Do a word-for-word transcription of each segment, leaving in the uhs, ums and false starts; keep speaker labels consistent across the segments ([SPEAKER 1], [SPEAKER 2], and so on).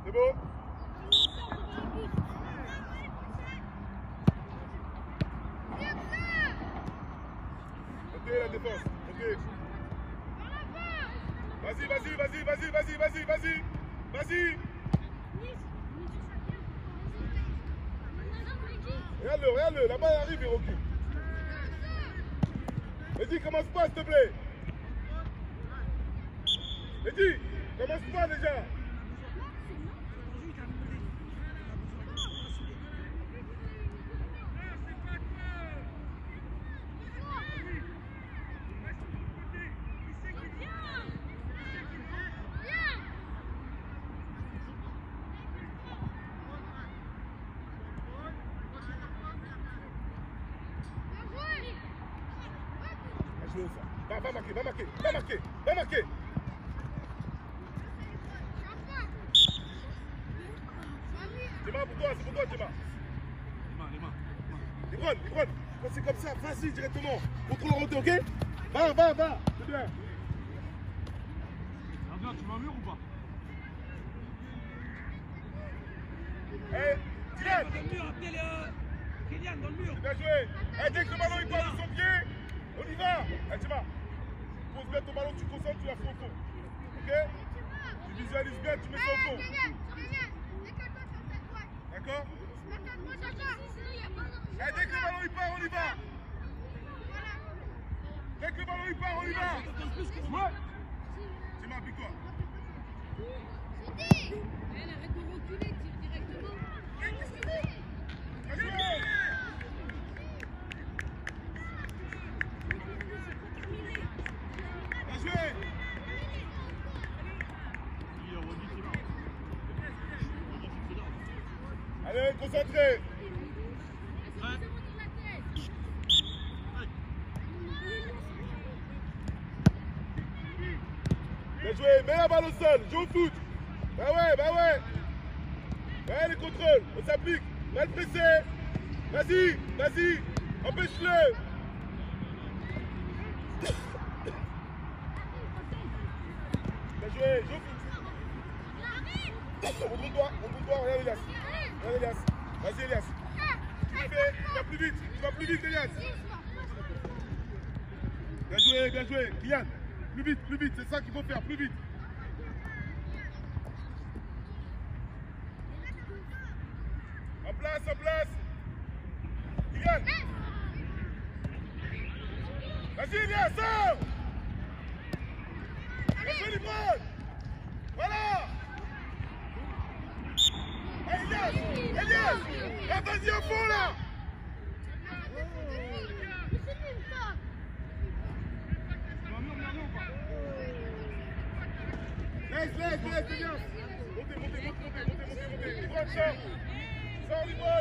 [SPEAKER 1] C'est bon. Ok, la défense. Ok. Vas-y, vas-y, vas-y, vas-y, vas-y, vas-y, vas-y. Vas-y. Regarde-le, regarde-le. La balle arrive, il recule. Mehdi, commence pas, s'il te plaît. Mehdi, commence pas déjà. Va, va marquer, va marquer, va marquer, va marquer. Théma, pour toi, c'est pour toi, Théma. Libron, Libron, quand c'est comme ça, vas-y directement. Contrôle en route, ok? Va, va, va, c'est bien.
[SPEAKER 2] Bien, tu vas mûr ou pas?
[SPEAKER 1] Eh, Kylian!
[SPEAKER 2] Dans le mur, appelez Kylian dans le mur.
[SPEAKER 1] Bien joué. Eh, dès que le ballon il part de son pied, on y va. Eh, Théma, pose bien ton ballon, tu concentres, tu la fais au fond. Ok? Tu visualises bien, tu mets ça au fond. D'accord? Eh, dès que le ballon il part, on y va. Dès que le ballon il part, on y va. Ouais. Théma, applique-toi.
[SPEAKER 3] Elle arrête de reculer, tire directement.
[SPEAKER 1] Bien joué. Bien joué. Allez, concentré. Bien joué, mets la balle au sol, joue au foot. Bah ouais, bah ouais. Ouais, les contrôles, on s'applique. Mal pressé. Vas-y, vas-y, empêche-le. Bien joué, joue au foot. Retourne-toi, retourne-toi, regarde Elias. Regarde Elias. Vas-y Elias. Tu le fais, tu vas plus vite, tu vas plus vite Elias. Bien joué, bien joué. Kylian, plus vite, plus vite, c'est ça qu'il faut faire, plus vite. En place, en place. Kylian. Vas-y Elias, sors. Vas-y Libron. Voilà. Hey, Elias, Elias, ah, vas-y au fond là. Laisse, laisse, laisse, Elias. Montez, montez, montez, montez, montez, montez. Libron, sors. Sors, Libron.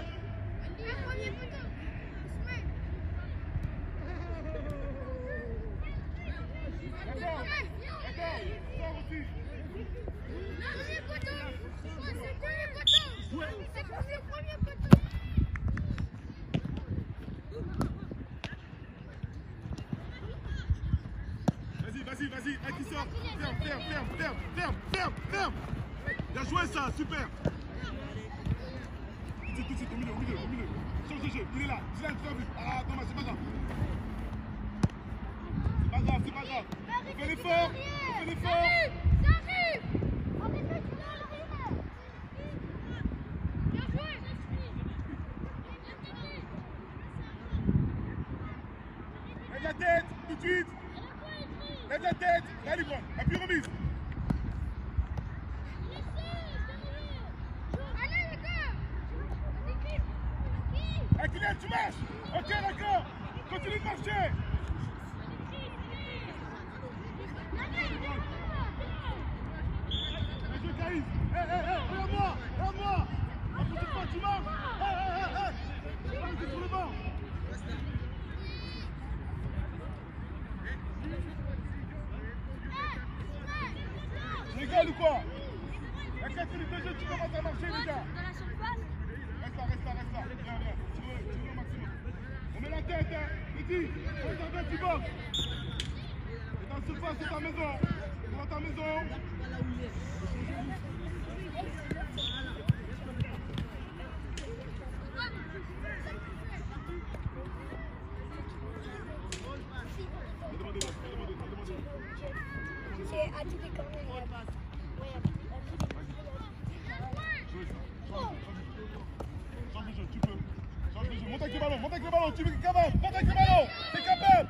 [SPEAKER 1] D'accord, d'accord, sors aussi. Vas-y, vas-y, vas-y, un qui sort. Ferme, ferme, ferme, ferme, ferme, ferme, ferme. Bien joué ça, super. Tout de suite, tout de suite, au milieu, au milieu, au milieu. Change de jeu, il est là. Tiens, tu l'as vu. Ah, dommage, c'est pas grave. C'est pas grave, c'est pas grave. On fait l'effort, on fait l'effort. Lève la tête, tout de suite. Lève la tête. Là, Libron, appuie remise. Ah, Kylian, tu marches. Ok, d'accord. Continue de marcher. Bien joué, Caïs. Hé, hé, hé, regarde-moi, regarde-moi. La prochaine fois, tu marches. Hé, hé, hé, hé. C'est pas sur le banc. Je rigole ou quoi? Il y a quatre minutes de jeu, tu commences à marcher, les gars.
[SPEAKER 3] Dans la surface.
[SPEAKER 1] Reste là, reste là, reste là. Viens, viens. Tire-le, tire-le au maximum. On met la tête, hein. Mehdi, regarde bien, tu boxes. C'est dans la surface, c'est ta maison. C'est dans ta maison. ballon, monte avec le ballon, tu veux qu'il cavale, monte avec le ballon, t'es capable.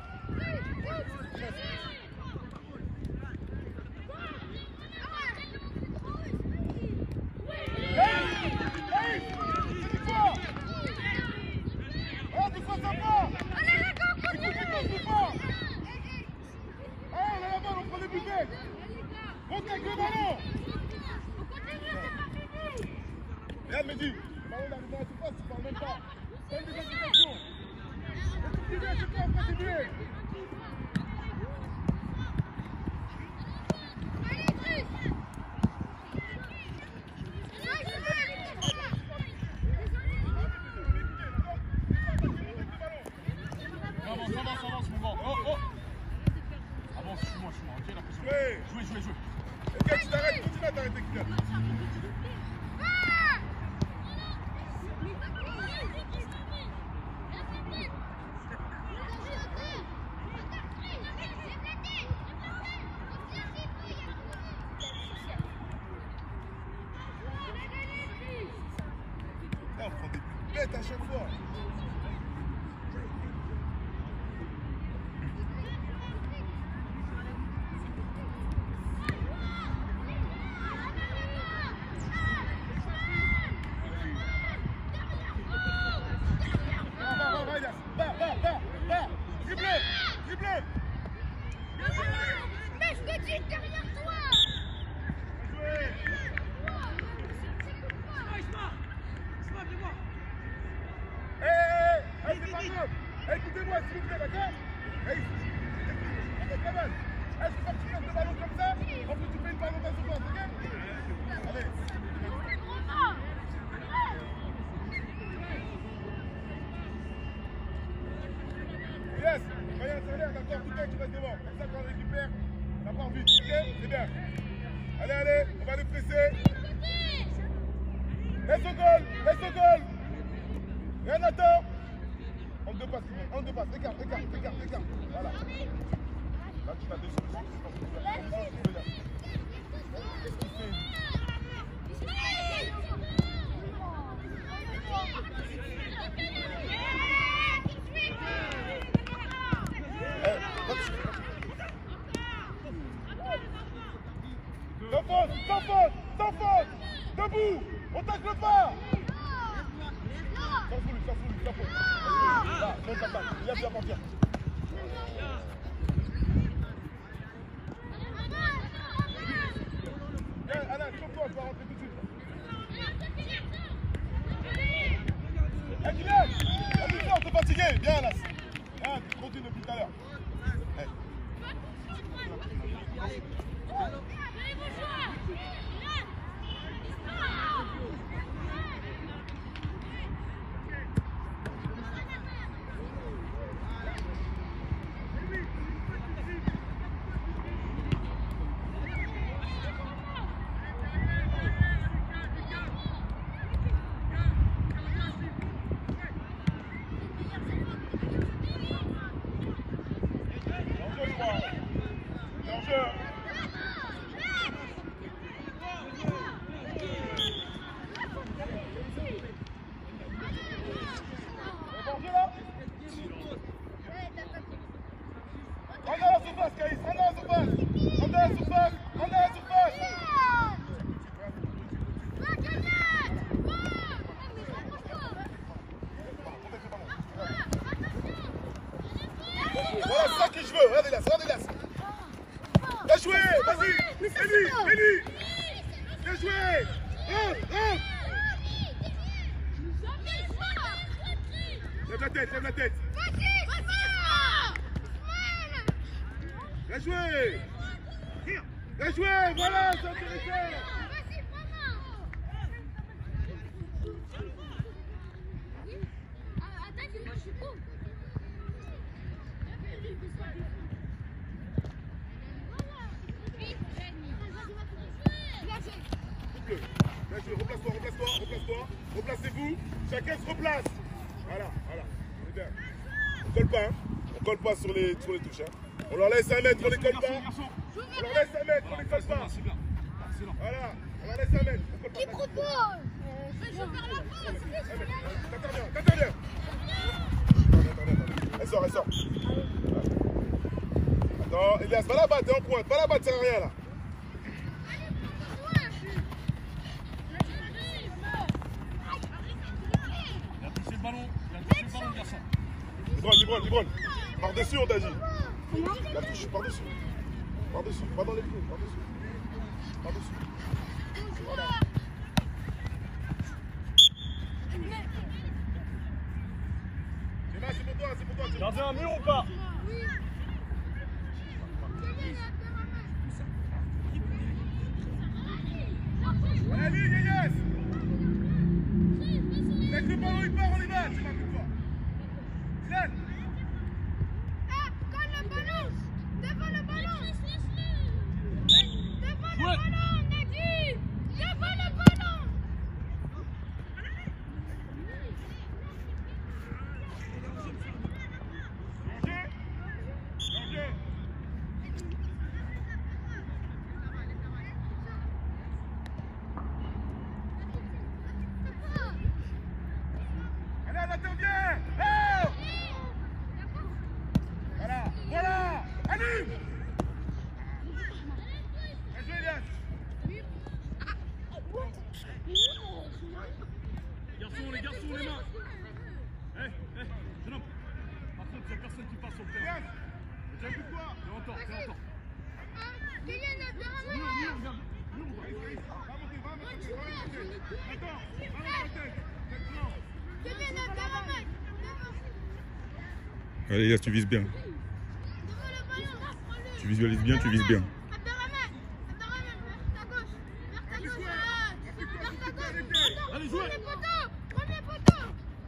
[SPEAKER 1] Monte avec le ballon. Regarde Mehdi, le ballon arrive dans la surface, tu parles même pas. Donne des indications. Continuez, je peux en continuer.
[SPEAKER 2] Avance, avance, avance, mon grand. Oh, oh. Avance, suis-moi, suis-moi. Ok, la pression.
[SPEAKER 1] Jouez.
[SPEAKER 2] Jouez, jouez, jouez.
[SPEAKER 1] Ok, tu t'arrêtes, continue à t'arrêter, Kylian. Là, on prend des buts bêtes à chaque fois.
[SPEAKER 3] Mais je te dis derrière toi.
[SPEAKER 1] Écoutez-moi s'il vous plaît, d'accord? Hey, c'est pas mal. Est-ce que tu fais le ballon comme ça? En plus tu fais une ballon dans ce sens, ok? Allez. Yes, voyez un salaire, d'accord, tout le temps tu restes devant. Comme ça quand on récupère, ça part vite, ok? C'est bien. Allez, allez, on va les presser. Laisse au goal, laisse au goal. Rien n'attend. On deux passes, on deux passes, écarte, écarte, écarte, écarte. Voilà. Là tu as deux solutions, tu peux faire deux solutions, là. Sans faute, sans faute, sans faute. Debout, on tacle pas. Sans foule, sans foule, sans foule. Là, non, ça passe. Il y a bien partir. Viens, Anna, chauffe-toi, tu vas rentrer tout de suite. Eh, Kylian, amuse-toi, on t'est fatigué. Viens, Anas. Viens, tu continues depuis tout à l'heure. Hey. Voilà, c'est ça que je veux. Regardez là, regardez là. Bien joué, vas-y. Eli, Eli. Bien joué. Rentre, rentre. Lève la tête, lève la tête. Bien joué. Bien joué, voilà, c'est intéressant. Bien joué, replace-toi, replace-toi, replace-toi, replacez-vous, chacun se replace. Voilà, voilà, c'est bien. On colle pas, hein. On colle pas sur les, sur les touches. Hein. On leur laisse un mètre, on les colle pas. On leur laisse un mètre, on les colle pas. Voilà, on leur laisse un mètre.
[SPEAKER 3] Qui propose? Je vais faire la passe.
[SPEAKER 1] T'interviens, t'interviens. Elle sort, elle sort. Attends, Elias, va la battre, t'es en pointe. Va la battre, ça sert à rien là.
[SPEAKER 2] Il a touché le ballon. Il a touché le ballon, garçon.
[SPEAKER 1] Libron, Libron, Libron. Par-dessus, on t'a dit. La touche, par-dessus. Par-dessus, pas dans les pieds, par-dessus. Par-dessus. Voilà. C'est là, c'est pour toi, c'est pour toi.
[SPEAKER 2] Gardez un mur ou pas?
[SPEAKER 1] Allez, Elias. Dès que le ballon il part, on y va. C'est pas pour toi. Dylan.
[SPEAKER 3] Ah, colle le ballon. Devant le ballon. Devant le
[SPEAKER 2] Ouais.
[SPEAKER 3] ballon, on a dit. Devant le ballon.
[SPEAKER 1] Danger. Danger. Allez, on intervient. Oh. Voilà, voilà. Allez. Bien joué, Elias.
[SPEAKER 2] Garçons, les garçons, les mains. Eh, eh, jeune homme. Par contre, il n'y a personne qui passe sur le terrain.
[SPEAKER 1] Elias. J'ai vu quoi?
[SPEAKER 2] T'es en tort, t'es en tort.
[SPEAKER 3] Kylian a bien
[SPEAKER 2] Mur, mur, regarde. Mur, on va.
[SPEAKER 1] Va monter, va monter, va monter, va monter. Attends, va monter. Maintenant.
[SPEAKER 3] Kylian a bien remettre.
[SPEAKER 4] Allez, Elias, tu vises bien.
[SPEAKER 3] Devant le ballon.
[SPEAKER 4] Tu visualises bien, tu vises bien.
[SPEAKER 3] Abderrahmane, Abderrahmane, vers ta gauche. Vers ta gauche, voilà. Vers ta gauche.
[SPEAKER 2] Allez, jouez.
[SPEAKER 3] Premier poteau. Premier poteau.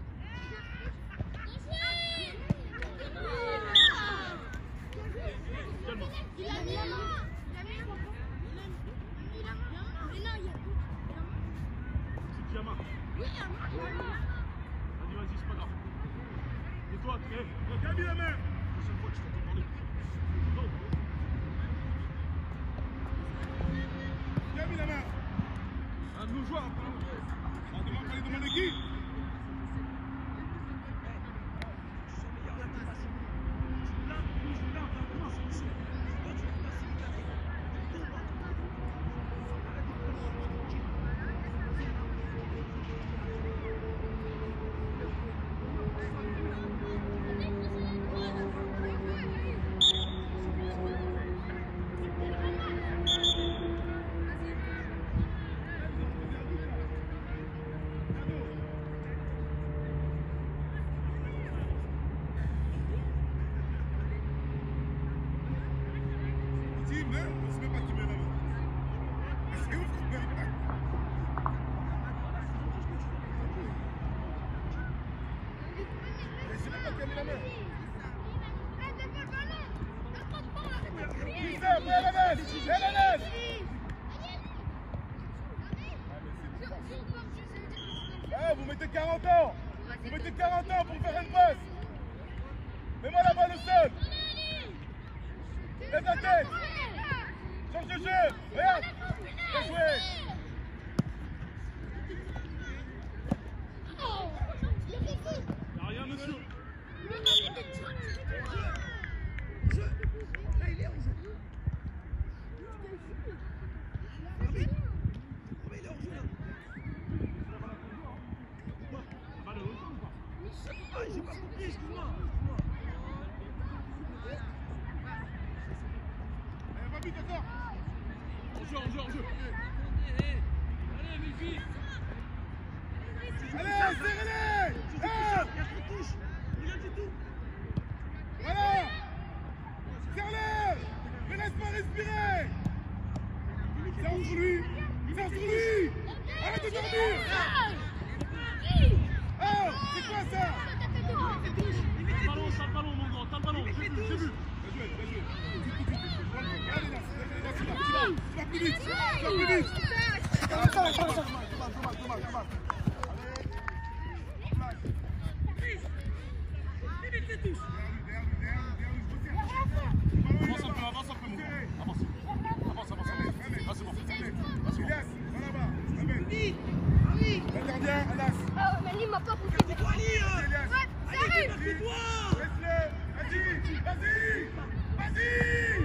[SPEAKER 2] Calme.
[SPEAKER 3] Il a mis la main. Il a mis la main. Il a mis la main. Mais non, il y a
[SPEAKER 2] C'est Diama.
[SPEAKER 3] Oui, il y a un
[SPEAKER 2] Vas-y, vas-y, c'est pas grave. Et toi, eh, eh,
[SPEAKER 1] Qui a mis la main?
[SPEAKER 2] prochaine fois que je t'entends parler. Non.
[SPEAKER 1] Qui a mis la main?
[SPEAKER 2] Un de nos joueurs, apparemment.
[SPEAKER 1] On demande, fallait demander qui? Tim, hein? On sait même pas qui met la main. C'est ouf qu'on met la main. Je sais même pas qui a mis la main. Qui ça? Mets la main! Mets la main! Eh, vous mettez quarante ans! Vous mettez quarante ans pour faire une passe! Mets-moi la balle au sol! Lève la tête! Change de jeu! Regarde! Bien joué!
[SPEAKER 2] Y'a rien, monsieur.
[SPEAKER 1] Allez, va vite, encore!
[SPEAKER 2] On joue, on joue, on joue.
[SPEAKER 1] Allez, serrez-les! Ah! Voilà! Serre-le! Ne laisse pas respirer! Serre sur lui! Serre sur lui! Arrête de dormir! Oh! C'est quoi ça?
[SPEAKER 2] T'as le ballon, t'as le ballon, mon grand, t'as le ballon. J'ai vu, j'ai vu.
[SPEAKER 1] Bien joué, bien joué. Allez, là, là, tu vas, tu vas, tu vas plus vite! Tu vas plus vite! Dommage, dommage, dommage, dommage, dommage.
[SPEAKER 2] Avance un peu, avance un peu, mon grand. Avance. Avance, avance, avance. Ah, c'est bon. Ah, c'est bon.
[SPEAKER 1] Elias, va là-bas. Amène. L'interdien, Anas.
[SPEAKER 3] Ah, mais lui, il m'a pas poussé.
[SPEAKER 1] Elias.
[SPEAKER 3] Ça arrive.
[SPEAKER 1] Laisse-le. Vas-y, vas-y, vas-y.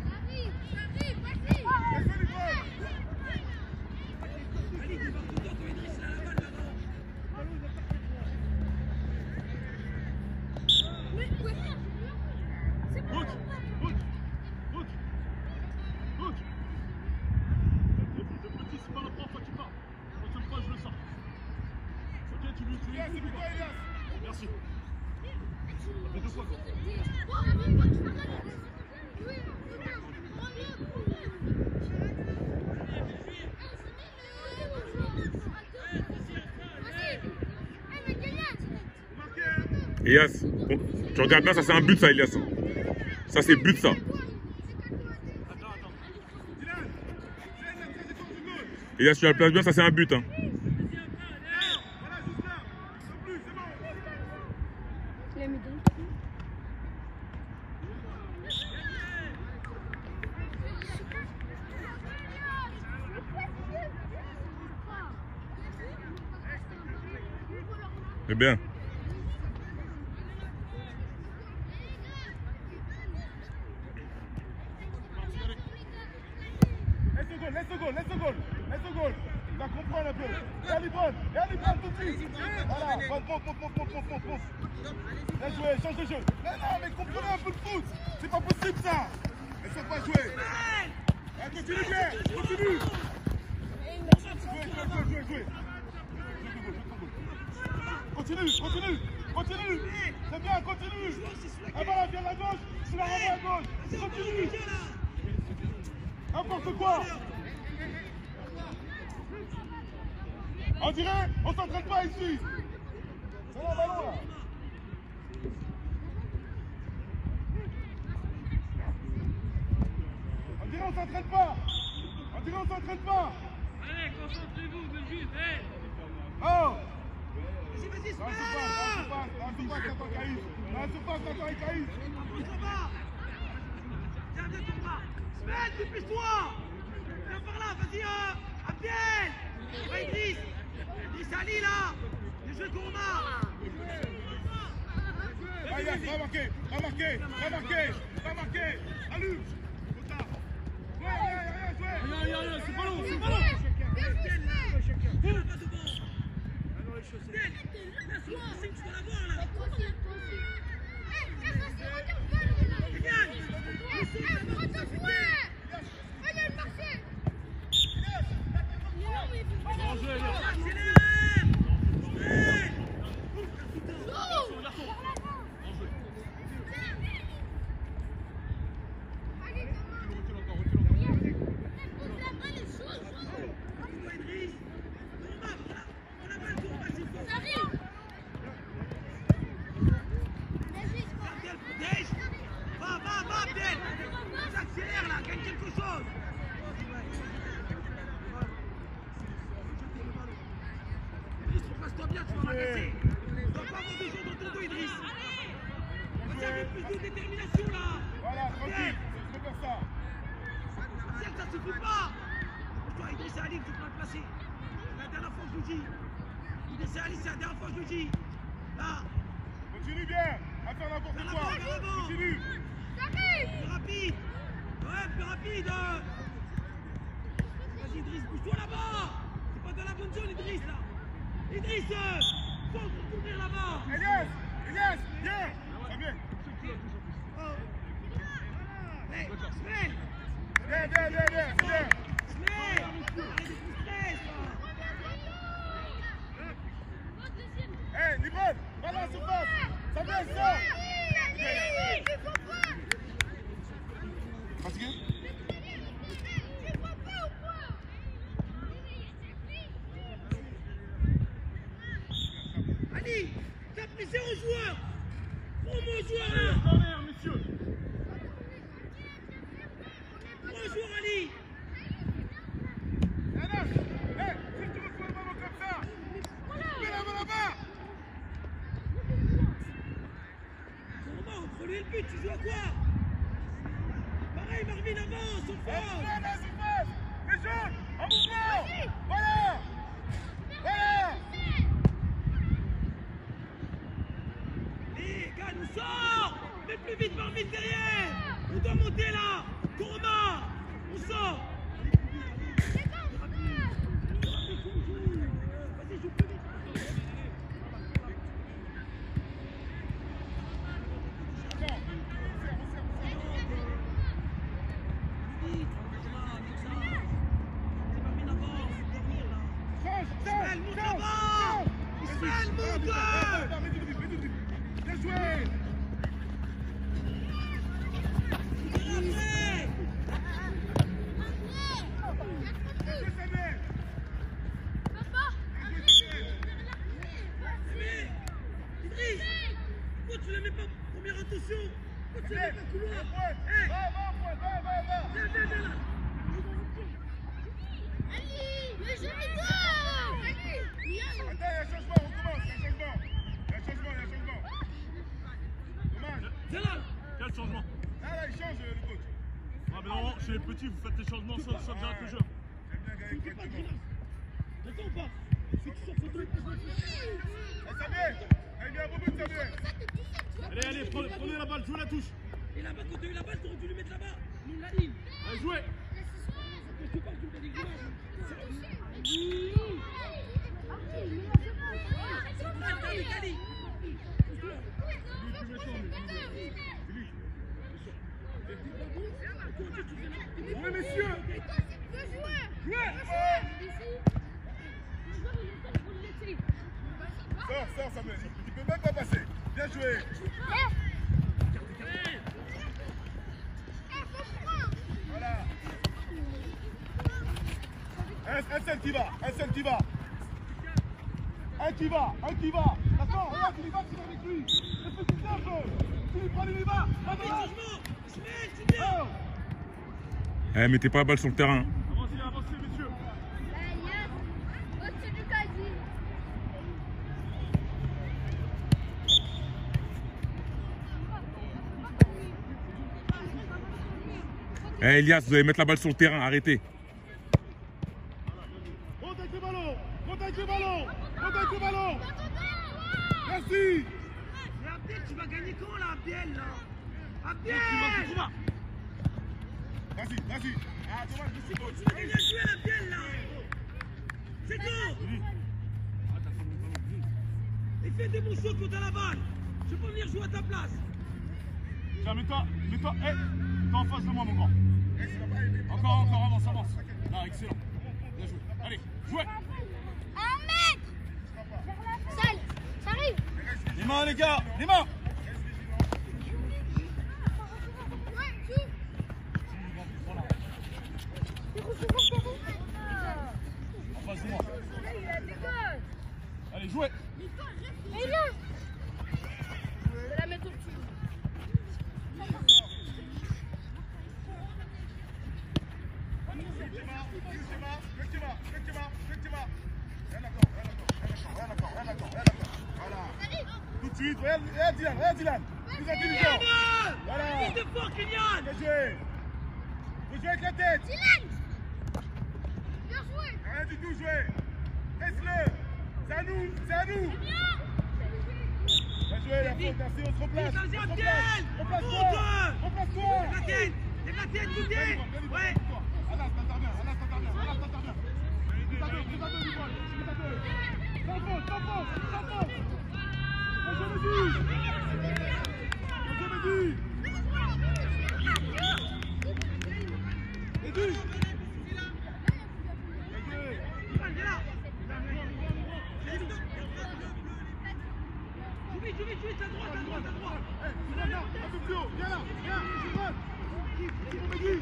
[SPEAKER 2] Merci. Ça fait deux fois.
[SPEAKER 4] Elias, tu regardes bien, ça c'est un but ça, Elias. Ça c'est but ça. Elias, tu la places bien, ça c'est un but. Hein. C'est bien.
[SPEAKER 1] Laisse le goal, laisse le goal, laisse le goal, laisse le goal. Tu vas comprendre un peu. Viens Libran, viens Libran tout de suite. Voilà, monte, monte, monte, monte, monte, monte, monte. Bien joué, change de jeu. Mais non, mais comprenez un peu le foot. C'est pas possible ça. Laisse pas jouer. Ah, continue bien, continue. Jouez, jouez, jouez, jouez. Continue, continue, continue. C'est bien, continue. Ah voilà, viens à la gauche, tu la renvoies à gauche. Continue. N'importe quoi. On dirait, on s'entraîne pas ici. C'est là, ballon là. On dirait, on s'entraîne pas. On dirait, on s'entraîne pas.
[SPEAKER 2] Allez, concentrez-vous, Belgique.
[SPEAKER 1] Oh.
[SPEAKER 2] Vas-y, vas-y,
[SPEAKER 1] Dans la surface, dans la surface, t'attends Caïs. Dans la surface, t'attends Caïs.
[SPEAKER 2] Tiens, viens ton bras. Sven, dépêche-toi. Viens par là, vas-y, euh, Abdel. Ouais, Idriss. Idriss Ali, là. Les jeux qu'on a.
[SPEAKER 1] Allez, va marquer, va marquer, va marquer, va marquer. Allume. Trop tard. Ouais, ouais, rien, jouez.
[SPEAKER 2] Rien, rien, rien, c'est pas long, c'est pas long. Abdel, là. Viens là-bas devant. Abdel, laisse-moi, c'est que tu dois l'avoir, là.
[SPEAKER 1] Voilà, tranquille, c'est comme ça.
[SPEAKER 2] Ça ne suffit pas. Toi, Idriss Ali, tu peux le placer. C'est la dernière fois que je vous dis. Idriss Ali, c'est la dernière fois que je vous dis. Là.
[SPEAKER 1] Continue bien, à faire n'importe quoi. Continue.
[SPEAKER 2] Plus rapide. Ouais, plus rapide. Vas-y, Idriss, bouge-toi là-bas. C'est pas dans la bonne zone, Idriss, là. Idriss, faut couvrir là-bas.
[SPEAKER 1] Elias, Elias, viens. Ça vient.
[SPEAKER 2] Hey, Sven.
[SPEAKER 1] Viens, viens, viens, viens, viens.
[SPEAKER 2] Sven, arrête de frustrer,
[SPEAKER 1] Hé, Libran, va dans la surface. Ça vient, ça. Fatigué?
[SPEAKER 2] Ali, t'as pris zéro joueur. Prends-moi un joueur là.
[SPEAKER 1] Derrière, messieurs.
[SPEAKER 2] Prends un joueur, Ali.
[SPEAKER 1] Anas, hé, si tu reçois le ballon comme ça, mets la main là-bas.
[SPEAKER 2] Comment entre lui et le but, tu joues à quoi? Pareil, Marvin avance, on
[SPEAKER 1] Viens
[SPEAKER 2] force.
[SPEAKER 1] dans la surface. Les jaunes, en mouvement. Voilà. Voilà.
[SPEAKER 2] Les gars, nous sort. Mais plus vite derrière. On doit monter là. Tourma. On sort. Vas-y, joue plus vite. Ismaël, monte là-bas. Ismaël, monte.
[SPEAKER 1] Bien joué.
[SPEAKER 2] Pourquoi tu ne mets pas première attention? Pourquoi tu ne mets pas couloir? Hey.
[SPEAKER 1] Va, va, va, va, va, va.
[SPEAKER 2] Viens, viens, viens là.
[SPEAKER 3] Ali, le jeu est go. Ali,
[SPEAKER 1] Attends, il y a un changement, on commence, il y a un changement. Il y a un changement, il y a un changement. Dommage.
[SPEAKER 2] Viens là.
[SPEAKER 5] Quel changement?
[SPEAKER 1] Là, là, il change le coach.
[SPEAKER 5] Ah mais non, chez les petits, vous faites les changements sans, sans dire que je.
[SPEAKER 1] J'aime bien gagner
[SPEAKER 2] Tu ne fais pas de
[SPEAKER 1] correctement.
[SPEAKER 2] grimace. D'accord ou pas? Si tu sors sur deux, tu
[SPEAKER 1] Eh, Samuel, il y a un beau but, Samuel.
[SPEAKER 5] Allez, allez, prenez, prenez la balle, jouez la touche.
[SPEAKER 2] Et là-bas, quand tu as eu la balle, tu aurais dû lui mettre là-bas. Non, la ligne.
[SPEAKER 5] Allez, jouez.
[SPEAKER 2] Quand je te parle, tu me fais des grimaces. Allez, allez.
[SPEAKER 1] Oui, messieurs.
[SPEAKER 3] Jouez.
[SPEAKER 1] Sors, sors, Samuel. Il peut même pas passer. Bien joué. Voilà. Un, un seul qui va, un seul qui va. Un qui va, un qui va. D'accord, regarde, il y va, tu vas avec lui. C'est petit simple. Tu lui prends, il y va.
[SPEAKER 2] Changement. Ismaël, tu viens.
[SPEAKER 1] Oh.
[SPEAKER 4] Eh, mettez pas la balle sur le terrain.
[SPEAKER 5] Avancez, avancez, messieurs.
[SPEAKER 3] Au-dessus du casier.
[SPEAKER 4] Eh, Elias, vous allez mettre la balle sur le terrain, arrêtez.
[SPEAKER 1] Monte avec le ballon. Monte avec le ballon. Monte avec le ballon. Merci.
[SPEAKER 2] Mais Abdel, tu vas gagner quand là, Abdel là? Abdel!
[SPEAKER 1] Vas-y, vas-y. Ah, dommage, je suis bon.
[SPEAKER 2] Tu vas gagner à jouer Abdel là! C'est go! Et fais des bons shots quand t'as la balle! Je peux venir jouer à ta place!
[SPEAKER 5] Tiens, mets-toi, mets-toi, hé, t'es en face de moi, mon grand.
[SPEAKER 1] Eh, ça va pas aider.
[SPEAKER 5] Encore, encore, avance, avance. Là, excellent. Bien joué. Allez, jouez.
[SPEAKER 3] Un mètre. Sale, ça arrive.
[SPEAKER 5] Les mains, les gars, les mains.
[SPEAKER 3] Ouais, joue.
[SPEAKER 5] En face de moi.
[SPEAKER 3] Il a des gosses.
[SPEAKER 5] Allez, jouez.
[SPEAKER 3] Mais là. Je vais la mettre au-dessus.
[SPEAKER 1] Tout de suite, regarde, regarde Dylan, regarde Dylan. Plus intelligent. Voilà.
[SPEAKER 2] Fils de fort, Kylian!
[SPEAKER 1] Bien joué. Faut jouer avec la tête.
[SPEAKER 3] Dylan. Bien joué.
[SPEAKER 1] Rien du tout joué. Laisse-le. C'est à nous, c'est à nous. Bien joué, la faute, merci, on se replace.
[SPEAKER 2] Vas-y,
[SPEAKER 1] On se
[SPEAKER 2] Abdel.
[SPEAKER 1] replace. Replace-toi. Replace-toi.
[SPEAKER 2] La tête! Et la tête, tout est! Ouais!
[SPEAKER 1] Anas, t'interviens, Anas, t'interviens, Anas, t'interviens. Prise à deux, prise à deux du bol, prise à deux. Sans faute, sans faute, sans faute. Bien joué, Mehdi. Bien joué, Mehdi. Mehdi. Bien joué.
[SPEAKER 2] Viens là! Joue vite, joue vite, joue vite, à droite, à droite, à droite!
[SPEAKER 1] Eh, viens là, un peu plus haut, viens là, viens, je droite. C'est pour Mehdi.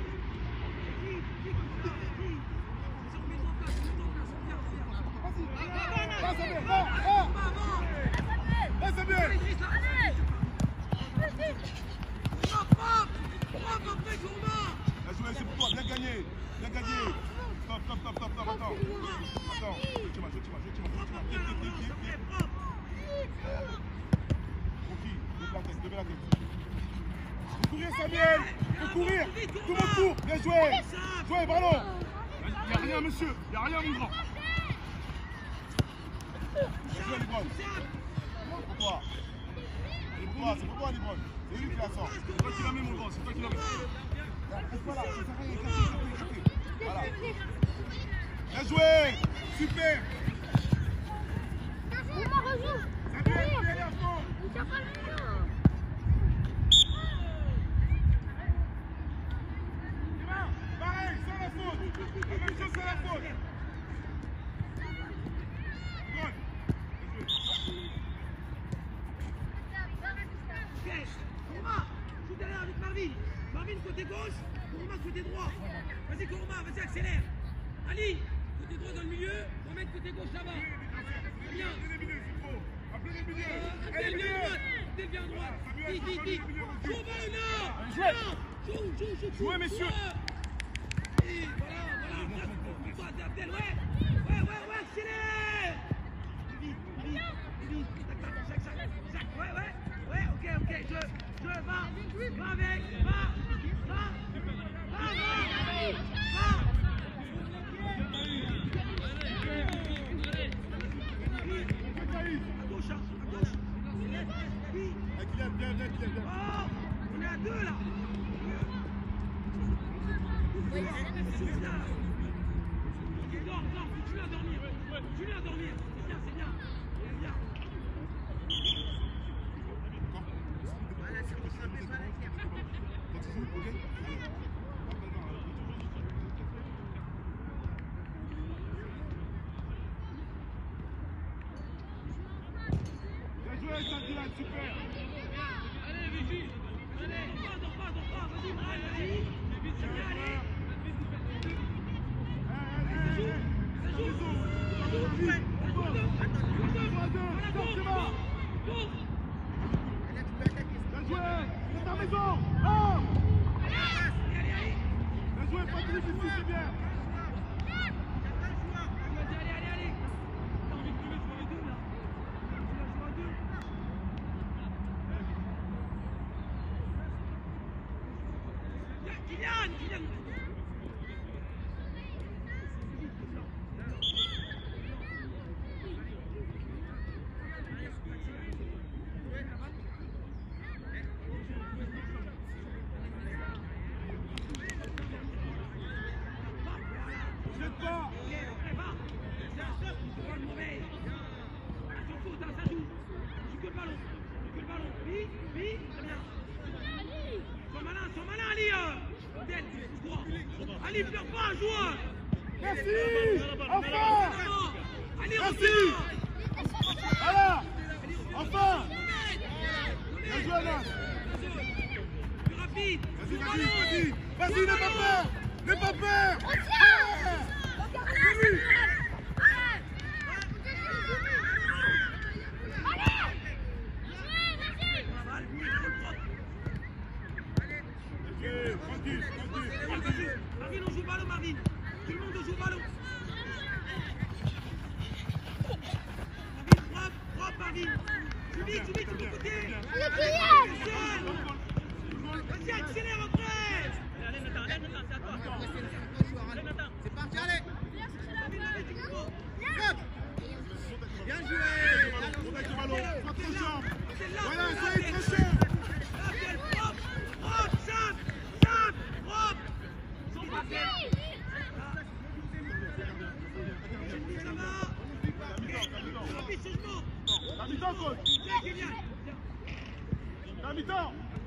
[SPEAKER 1] Va, Samuel, va, va. Va, Samuel. Bien joué, c'est pour toi, bien gagné, bien gagné. Stop, stop, stop, stop, stop, attends. Attends, je t'imagine, je t'imagine, je t'imagine. Pied, pied, pied, pied, pied. Rocky, lève la tête, levez la tête. Faut courir, Samuel. Faut courir. Tout le monde court. Bien joué. Jouez, ballon.
[SPEAKER 5] Il n'y a rien, monsieur. Il n'y a rien, mon grand.
[SPEAKER 1] Bien joué, les gosses. Pour toi. Allez, toi, c'est pour toi, Libron. C'est lui qui la sort.
[SPEAKER 5] C'est toi qui la mets, mon grand, c'est toi qui la mets.
[SPEAKER 1] Voilà, voilà. Bien joué. Super.
[SPEAKER 3] Oumar, rejoue.
[SPEAKER 1] Samuel, tu es là, fond.
[SPEAKER 3] Il tient pas le mur.
[SPEAKER 1] Pareil, sans la faute. La même chose sans la faute. Bon.
[SPEAKER 2] Ok, Kourma, joue derrière avec Marvin. Marvin côté gauche, Kourma côté droit. Vas-y Kourma, vas-y accélère. Ali, côté droit dans le milieu, Mohamed côté gauche là-bas. Très bien.
[SPEAKER 1] Appelez les milieux.
[SPEAKER 2] Euh,
[SPEAKER 1] Allez,
[SPEAKER 2] Abdel, viens à
[SPEAKER 1] milieu.
[SPEAKER 2] droite. Abdel, viens à droite. Vite, vite, vite. Joue au ballon là.
[SPEAKER 5] Jouez.
[SPEAKER 2] Joue, joue, joue, joue.
[SPEAKER 5] Jouez, messieurs.
[SPEAKER 2] Et voilà, voilà. Pour toi, Abdel, ouais. Ouais, ouais, ouais, accélère. Vite, vite, vite. Tac, tac, chac, chac, chac. Ouais, ouais, ouais, ok, ok. Je, je, va, va avec, va, va, va, va, va. À gauche, hein, à gauche. Oui.
[SPEAKER 1] Ah, Kylian, viens, viens, Kylian, viens.
[SPEAKER 2] Oh, on est à deux là. Ok, dors, dors, continue à dormir. Continue à dormir. C'est bien, c'est bien. C'est bien.
[SPEAKER 1] Quand tu joues, ok? Bien joué, Saint-Dylan, super.
[SPEAKER 2] Allez, Vigie. Allez, dors pas, dors pas, dors pas. Vas-y, Brian, vas-y. C'est bien, allez. Ça joue. Ça joue. Ça joue. Ça joue. Voilà, cours, cours. Cours.
[SPEAKER 1] Bien joué, c'est ta maison. Oh!
[SPEAKER 2] Allez, allez, allez.
[SPEAKER 1] Bien joué, Patrick, ici, c'est bien.
[SPEAKER 2] Allez, allez, allez. T'as envie de jouer sur les deux, là. Tu vas jouer à deux. Kylian, Kylian.
[SPEAKER 1] Jette pas.
[SPEAKER 2] Ok, après, va. C'est un stop, c'est pas le mauvais. Attention, faute, hein, ça joue. Joue que le ballon. Joue que le ballon. Vite, vite, très bien. Sois malin, sois malin, Ali. euh. Abdel, tu droit. Ali, pleure pas, un joueur.
[SPEAKER 1] Merci. Enfin.
[SPEAKER 2] Ali,
[SPEAKER 1] Merci.
[SPEAKER 2] reviens.
[SPEAKER 1] Voilà. Enfin. Bien joué, Anas.
[SPEAKER 2] Plus rapide.
[SPEAKER 1] Vas-y,
[SPEAKER 2] Joue au
[SPEAKER 1] vas-y,
[SPEAKER 2] ballon.
[SPEAKER 1] vas-y. Vas-y,
[SPEAKER 2] Joue au
[SPEAKER 1] n'aie pas
[SPEAKER 2] ballon.
[SPEAKER 1] peur. N'aie pas peur.
[SPEAKER 3] C'est lui.
[SPEAKER 1] Ok, tranquille, tranquille.
[SPEAKER 2] Marvin, on joue au ballon, Marvin. Tout le monde joue au ballon. Marvin, propre, propre, Marvin. Joue vite, joue vite, de ton côté.
[SPEAKER 3] Allez, Kylian.
[SPEAKER 2] Vas-y, accélère après.
[SPEAKER 6] Allez, Nathan, allez, Nathan, c'est à toi. Allez, Nathan.
[SPEAKER 7] C'est parti, allez.
[SPEAKER 2] Marvin, Marvin, tu peux pas.
[SPEAKER 7] Hop. Bien joué.
[SPEAKER 1] Avec le ballon, sois très champ.
[SPEAKER 2] C'est là.
[SPEAKER 1] Voilà,
[SPEAKER 2] Abdel.
[SPEAKER 1] soyez très champ.
[SPEAKER 2] Abdel, propre, propre, simple, simple, propre. Vite, Abdel. Ça va. Rapide, changement.
[SPEAKER 1] La mi-temps, coach.
[SPEAKER 2] Viens, Kylian. Viens.
[SPEAKER 1] La mi-temps.